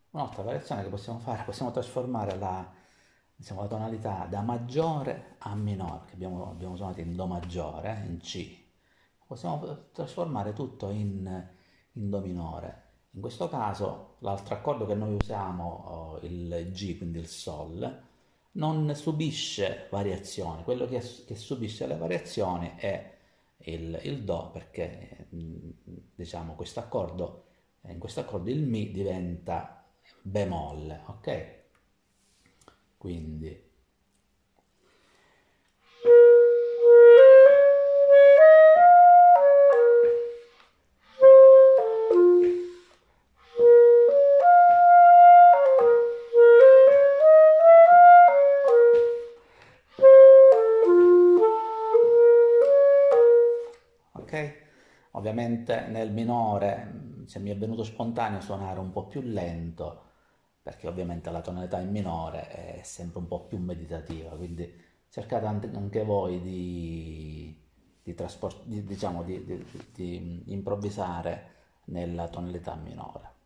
Un'altra variazione che possiamo fare, possiamo trasformare diciamo, la tonalità da maggiore a minore, che abbiamo suonato in Do maggiore, in C. Possiamo trasformare tutto in Do minore. In questo caso l'altro accordo che noi usiamo, il G, quindi il Sol, non subisce variazioni. Quello che subisce le variazioni è il Do, perché diciamo in questo accordo il Mi diventa bemolle, ok? Quindi, ok? Ovviamente nel minore se mi è venuto spontaneo suonare un po' più lento, perché ovviamente la tonalità in minore è sempre un po' più meditativa, quindi cercate anche voi diciamo, di improvvisare nella tonalità minore.